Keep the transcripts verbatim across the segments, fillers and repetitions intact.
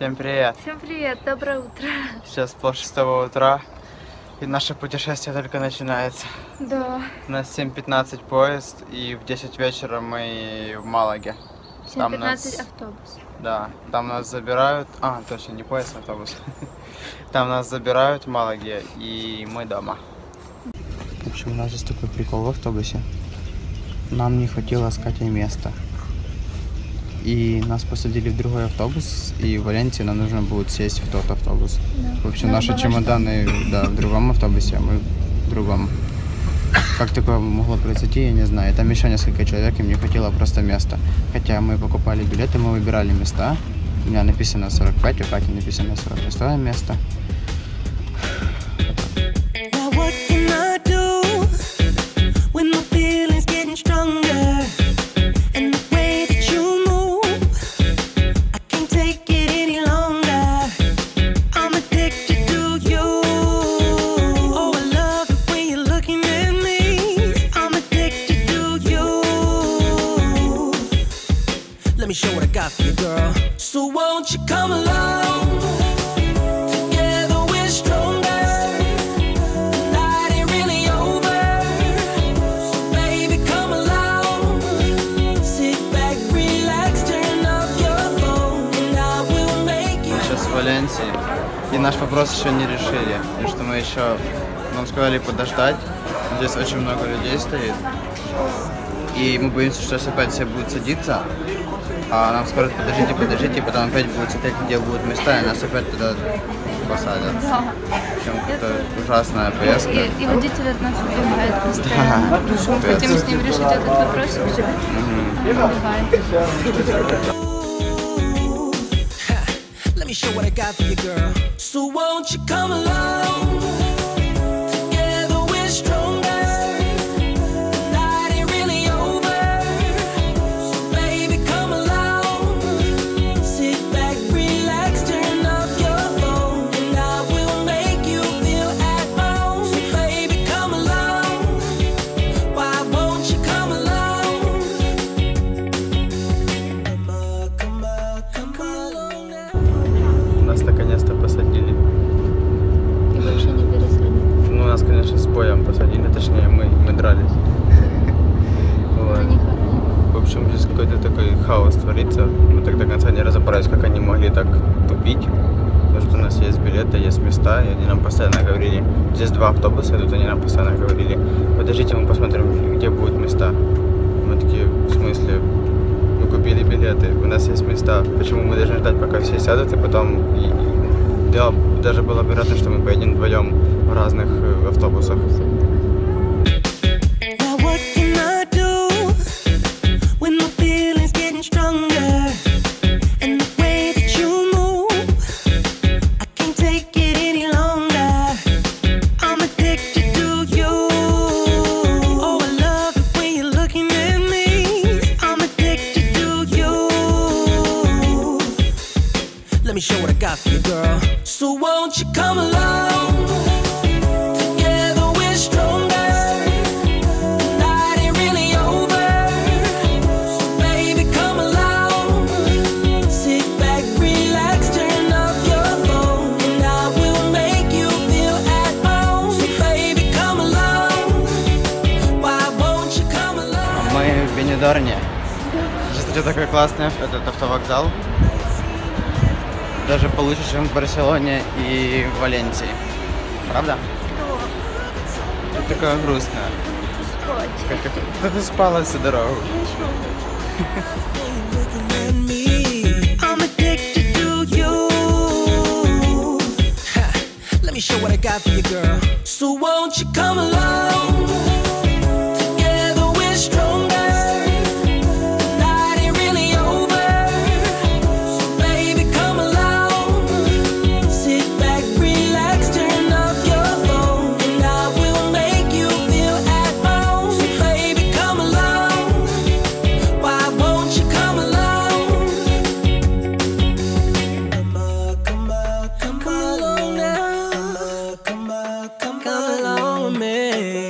Всем привет! Всем привет, доброе утро! Сейчас пол шестого утра, и наше путешествие только начинается. Да. У нас семь пятнадцать поезд, и в десять вечера мы в Малаге. семь пятнадцать нас... автобус. Да, там нас забирают... А, точно, не поезд, а автобус. Там нас забирают в Малаге, и мы дома. В общем, у нас здесь такой прикол в автобусе. Нам не хватило с Катей места. И нас посадили в другой автобус, и в Валенсии нам нужно будет сесть в тот автобус. Да. В общем, да, наши чемоданы да, в другом автобусе, а мы в другом. Как такое могло произойти, я не знаю. Там еще несколько человек, им не хватило просто места. Хотя мы покупали билеты, мы выбирали места. У меня написано сорок пять, у Кати написано сорок шестое место. Let me show what I got for you, girl. So won't you come along? Together we're stronger. The night ain't really over. So baby, come along. Sit back, relax, turn off your phone, and I will make you. Мы сейчас в Валенсии, и наш вопрос еще не решили. Потому что мы еще, нам сказали подождать. Здесь очень много людей стоит. И мы боимся, что опять все будут садиться. А нам скажут, подождите, подождите, и потом опять будут смотреть, где будут места, и нас опять туда посадят. Да. В общем, это ужасная поездка. И, и водитель от нас убегает постоянно. Да. Мы хотим с ним решить этот вопрос, и все. Let me show what I got for you, girl. So won't you come along? Together we're stronger. Наконец-то посадили. И больше не пересадили. Ну, нас, конечно, с боем посадили, точнее, мы, мы дрались. Вот. В общем, здесь какой-то такой хаос творится. Мы так до конца не разобрались, как они могли так тупить. Потому что у нас есть билеты, есть места, и они нам постоянно говорили. Здесь два автобуса идут, они нам постоянно говорили: подождите, мы посмотрим, где будут места. Мы такие: в смысле? Мы купили билеты, у нас есть места. Почему мы должны ждать, пока все сядут, и потом... И, да, даже было вероятно, что мы поедем вдвоем в разных э, автобусах. Let me show what I got for you, girl. So won't you come along? Together we're stronger. The night ain't really over. So baby, come along. Sit back, relax, turn off your phone, and I will make you feel at home. So baby, come along. Why won't you come along? Мы в Бенидорме. Кстати, такой классный этот автовокзал. Даже получше, чем в Барселоне и в Валенсии. Правда? Да. Ты такая грустная. Как это? Да ты спала всю дорогу. Let me show what I got for you, girl. So won't you come along? Together we're stronger. Come along with me.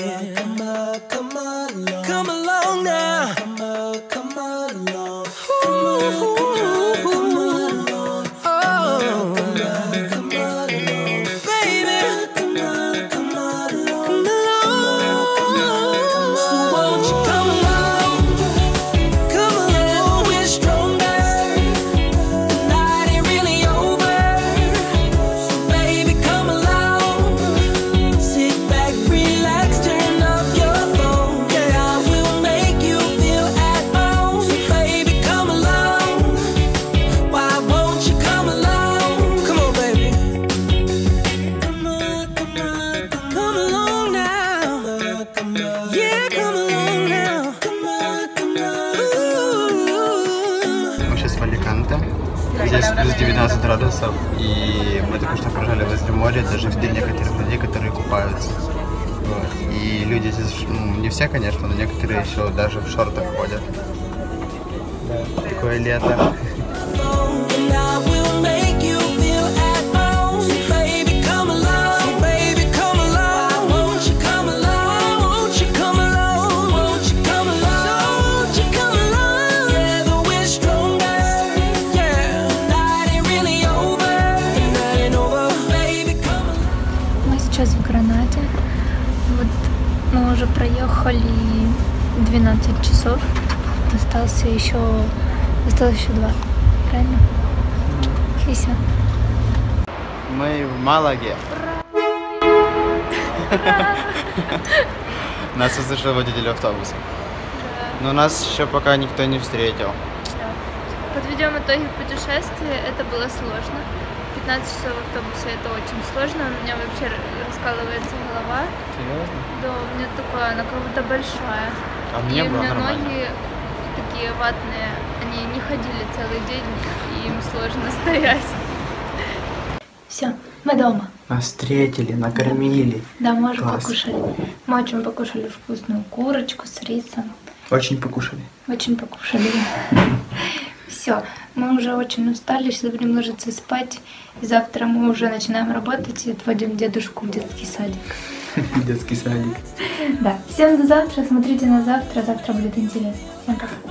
здесь плюс девятнадцать градусов, и мы только что проезжали возле моря, даже видели некоторых людей, которые купаются. Вот. И люди здесь, ну, не все, конечно, но некоторые еще даже в шортах ходят. Да. Такое лето. В Гранаде. Вот мы уже проехали двенадцать часов. Остался еще, осталось еще два. Правильно? И все. Мы в Малаге. Нас услышал водитель автобуса. Но нас еще пока никто не встретил. Подведем итоги путешествия. Это было сложно. пятнадцать часов в автобусе это очень сложно. У меня вообще раскалывается голова. Серьезно? Да, у меня такая, она как будто большая. А мне и было у меня нормально. ноги такие ватные. Они не ходили целый день, и им сложно стоять. Все, мы дома. Нас встретили, накормили. Да, мы уже Класс. покушали. Мы очень покушали вкусную курочку с рисом. Очень покушали. Очень покушали. Все, мы уже очень устали, сейчас будем ложиться спать. И завтра мы уже начинаем работать и отводим дедушку в детский садик. Детский садик. Да, всем до завтра, смотрите на завтра, завтра будет интересно. Всем пока.